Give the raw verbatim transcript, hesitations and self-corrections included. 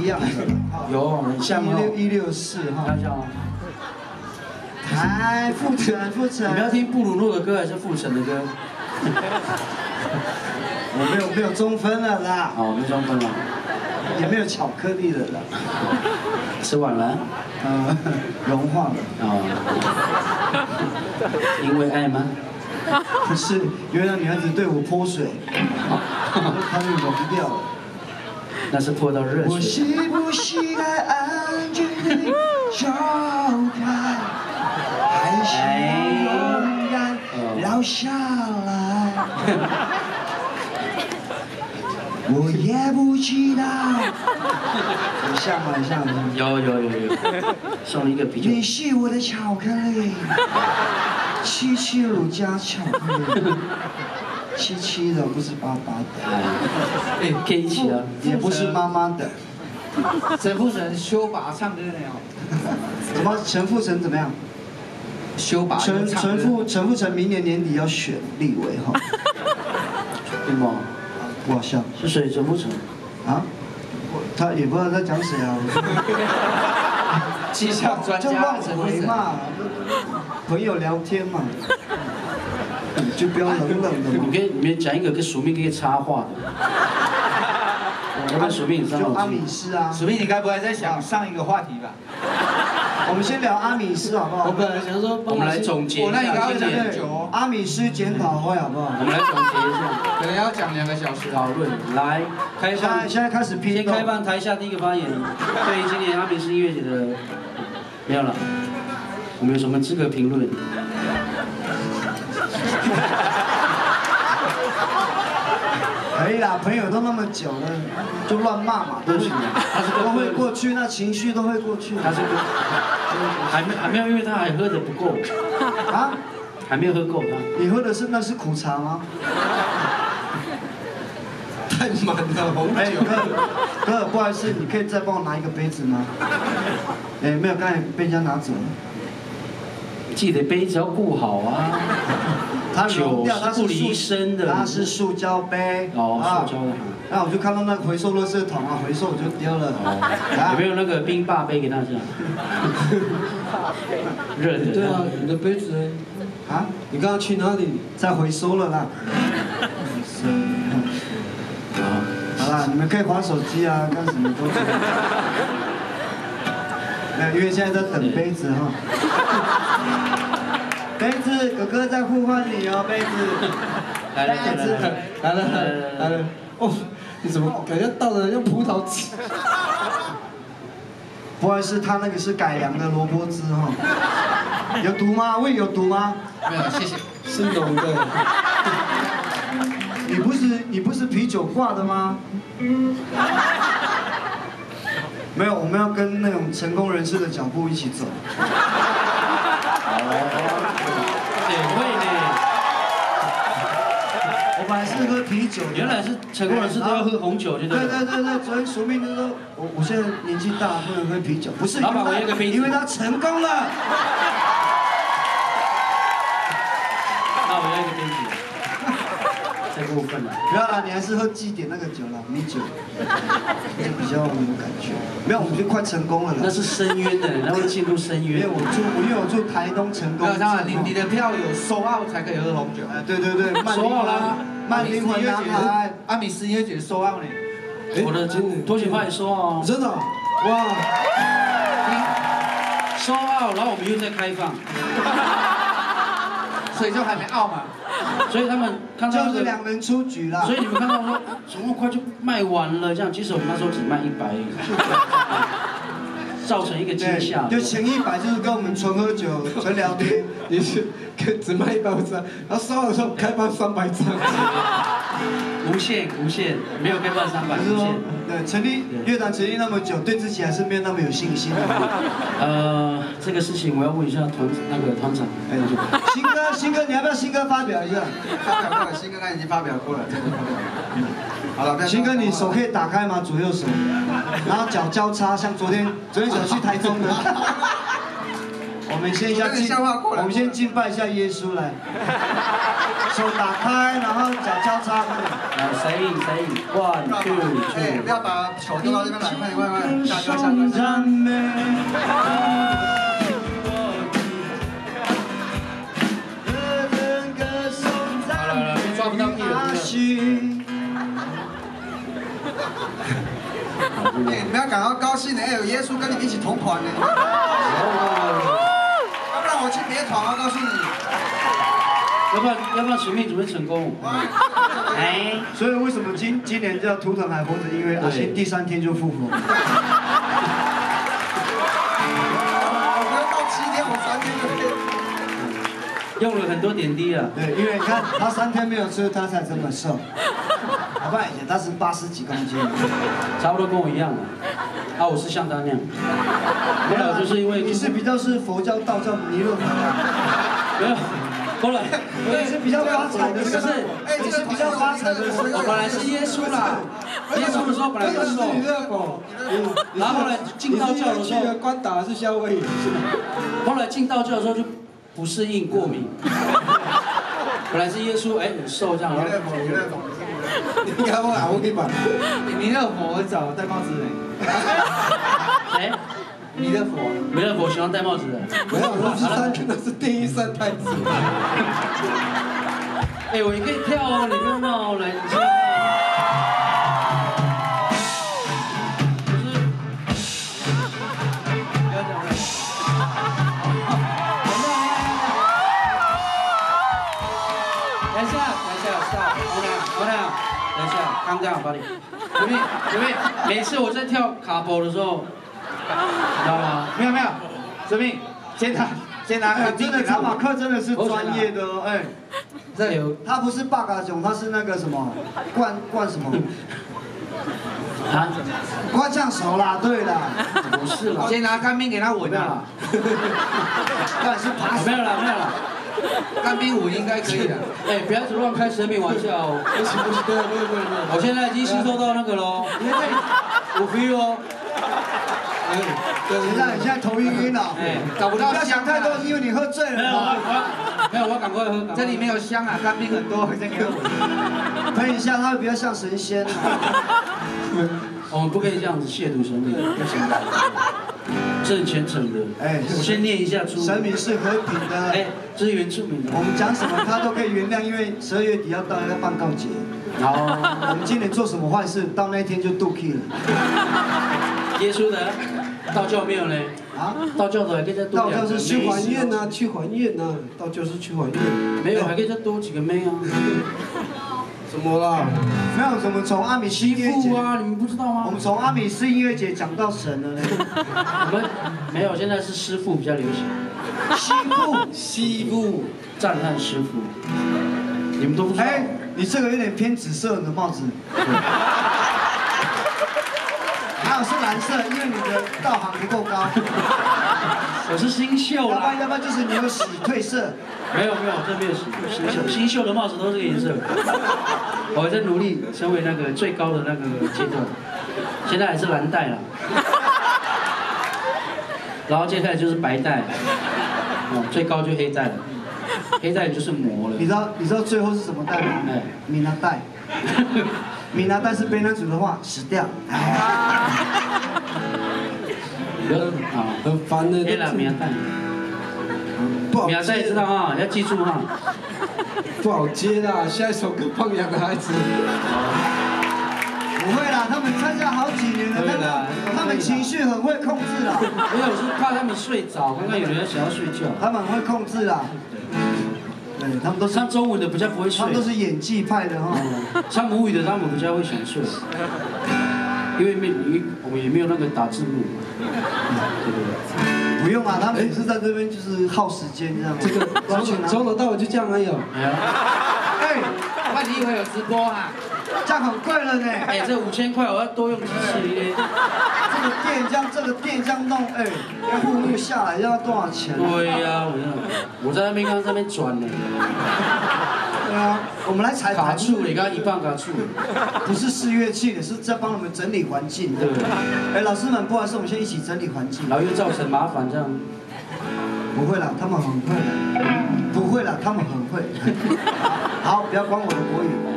样的。 有很像一六一六四哈。 看一下哦。 来，傅成，傅成。 你们要听布鲁诺的歌还是傅成的歌？ 我没有没有中分了啦。 哦，没中分了。 也没有巧克力了啦。 吃完了。 呃，融化了。 哦。因为爱吗？ 不是，因为那女孩子对我泼水，她就融掉了。 那是泼到热水。 我是不是该安静地走开，还是勇敢留下来？我也不知道。很像吗？很像吗？ 有有有有。送了一个啤酒。 你是我的巧克力，七七乳加巧克力。七七的不是八八的， 哎，可以一起啊， 也不是妈妈的。 陈富成修拔唱歌没有？ 怎么陈富成怎么样？ 修拔陈陈富陈富成明年年底要选立委哈。 对吗？ 不好笑。 是谁？陈富成？ 啊？他也不知道在讲谁啊。 气象专家。 就乱回嘛，朋友聊天嘛。就不要冷冷的嘛。 你可以，你讲一个跟署名可以插话的。我跟署名你上。 就阿米斯啊。 署名，你该不会在想上一个话题吧？ 我们先聊阿米斯好不好？ 我本来想说，我们来总结一下今年阿米斯检讨会好不好？ 我们来总结一下， 可能要讲两个小时讨论。来，开放， 现在开始批。 先开放台下第一个发言，对于今年阿米斯音乐节的，没有了，我们有什么资格评论？ 可以啦，朋友都那么久了，就乱骂嘛， 不行，他是都会过去，那情绪都会过去。 他是还没还没有，因为他还喝的不够啊，还没有喝够他。 你喝的是那是苦茶吗？ 太满了，红哎，哥，哥，不好意思，你可以再帮我拿一个杯子吗？哎，没有，刚才被人家拿走了。 记得杯子要顾好啊。 它融掉，它是不离身的， 它是塑胶杯。 哦，塑胶的。 那我就看到那个回收垃圾桶啊，回收我就丢了。 有没有那个冰霸杯给大家？热的。 对啊，你的杯子呢？ 啊？ 你刚刚去哪里？ 在回收了啦。好啦，你们可以滑手机啊，干什么都可以。没有，因为现在在等杯子哈。杯子，哥哥在呼唤你哦，杯子。 来了来了来了来了。哦，你怎么感觉倒的像葡萄汁？ 不好意思，他那个是改良的萝卜汁哈。有毒吗？胃有毒吗？ 没有，谢谢。 是浓的。 你不是你不是啤酒挂的吗？没有，我们要跟那种成功人士的脚步一起走。 也会呢。 我本来是喝啤酒， 原来是成功人士都要喝红酒，就对。 对对对对，昨天署名就说，我我现在年纪大，不能喝啤酒，不是， 老板我要个杯子， 因为他成功了。 那我要一个杯子。太过分了！ 不要啦，你还是喝祭典那个酒啦，米酒，就比较有感觉。没有，我们就快成功了啦。 那是深渊的，那会进入深渊。 因为我住，因为我住台东成功。 没有，当然你你的票有收out才可以喝红酒。 哎，对对对， 收好啦， 慢灵魂男孩， 阿米斯音乐节收out呢。 我的拖鞋派也收哦。 真的？哇！ 收out，然后我们又在开放。 所以就还没out嘛。 所以他们看到就是两人出局啦。 所以你们看到说怎么快就卖完了这样，其实我们那时候只卖一百，造成一个惊吓。 就前一百就是跟我们纯喝酒、纯聊天， 也是只卖一百五十张，然后烧的时候开放三百张。 无限无限，没有开放三百，无限。 对，成立乐团成立那么久，对自己还是没有那么有信心。 呃，这个事情我要问一下团那个团长。 哎，新歌，新歌，你要不要新歌发表一下？ 发表过了，新歌他已经发表过了，这个发表。好了， 新歌你手可以打开吗？左右手，然后脚交叉，像昨天昨天小去台中的。 我我们先下敬，我们先敬拜一下耶稣来，手打开，然后脚交叉， 来谁赢谁赢 ，one two three， 不要把手丢到这边来，快点快点，下歌下歌下歌。好了了，抓不到地了。 哎，你们要感到高兴的，哎，有耶稣跟你们一起同团呢。要不然我去别团，我告诉你。 要不然要不然使命准备成功。 哎，所以为什么今今年叫图腾还活着？因为阿信第三天就复活。我不要到七天，我三天就可以。 用了很多点滴啊。 对，因为你看他三天没有吃，他才这么瘦。好不然以前他是八十几公斤， 差不多跟我一样啊。啊，我是像他那样。没有，就是因为你是比较是佛教、道教、弥勒佛的。 没有，后来你是比较发财的， 不是？ 哎， 你是比较发财的。 我本来是耶稣啦，耶稣的时候本来就瘦，然后后来进道教的时候， 关打是夏威夷， 后来进道教的时候就不适应过敏。本来是耶稣，哎，很瘦这样，然后。 你看我啊，我给你把。 弥勒佛找戴帽子的。 谁？ 弥勒佛。 弥勒佛喜欢戴帽子的。 没有，那是三，那是第一三太子。 哎，我也可以跳哦，你不要闹来，你先。不要讲了。等一下，等一下 ，stop，hold on，hold on，等一下，刚刚把你，准备准备，每次我在跳卡波的时候，知道吗？ 没有没有，生命，先拿先拿，真的卡马克真的是专业的哦，哎， 这有他不是八嘎囧，他是那个什么灌灌什么？ 啊？ 灌酱熟啦，对啦， 不是啦， 先拿干冰给他闻啊。 当然是爬没有啦，没有啦。 干冰舞应该可以的。 哎，不要一直乱开神秘玩笑哦。 不行不行，对对对对。 我现在已经吸收到那个喽，我 feel 哦。 哎，现在你现在头晕晕了， 哎， 找不到不要想太多，因为你喝醉了。 没有，我没有，我要赶快喝。 这里面有香啊，干冰很多，先给我闻。 喷一下，它会比较像神仙啊。 我们不可以这样子亵渎神明，不行。这很虔诚的。 哎， 我先念一下出。 神明是和平的。 哎，这是原住民的。 我们讲什么他都可以原谅，因为十二月底要到要办告解。 哦。 我们今年做什么坏事，到那一天就渡 key 了。 耶稣的，道教没有呢。啊？道教的还可以再多。 道教是去还愿呐，去还愿呐，道教是去还愿。 没有，还可以再多几个妹啊。 怎么啦？ 没有，我们从阿米西音乐节啊，你们不知道吗？ 我们从阿米斯音乐节讲到神了呢。 我们没有，现在是师傅比较流行。 西部， 西部赞叹师傅，你们都不知道。 哎，你这个有点偏紫色的帽子。还有是蓝色，因为你的道行不够高。 我是新秀啦。 要不然要不然就是你有洗褪色。 没有没有，这没有洗新秀，新秀的帽子都是这个颜色。我还在努力成为那个最高的那个阶段，现在还是蓝带啦。然后接下来就是白带，哦，最高就黑带了，黑带就是魔了。 你知道你知道最后是什么带吗？ 哎， 米拿带。米拿带是被那组的话死掉。 啊， 很烦的。 黑了米拿带。 不好米拿带知道哈，要记住哈。 不好接啦，下一首歌《放羊的孩子》。 不会啦，他们参加好几年了，他们他们情绪很会控制啦。 没有，我是怕他们睡着，刚刚有人想要睡觉。 他们很会控制啦。对，他们都是唱中文的比较不会睡。 他们都是演技派的哈。 唱母语的他们比较会想睡，因为没我们也没有那个打字幕。对不对？ 不用啊，他们也是在这边就是耗时间这样。 这个从从头到尾就这样而已。 哎， 那你以为有直播啊？ 这样很贵了呢。 哎，这五千块我要多用机器呢。 这个店这样，这个店这样弄，哎，要付录下来要多少钱？ 对呀，我在那边刚刚在那边转呢。 对啊，我们来采卡处，你刚刚一半卡处， 不是试乐器的，是在帮我们整理环境。 对。 哎，老师们，不好意思，我们先一起整理环境。 然后又造成麻烦这样。 不会啦，他们很会的。不会啦，他们很会。好，不要管我的国语。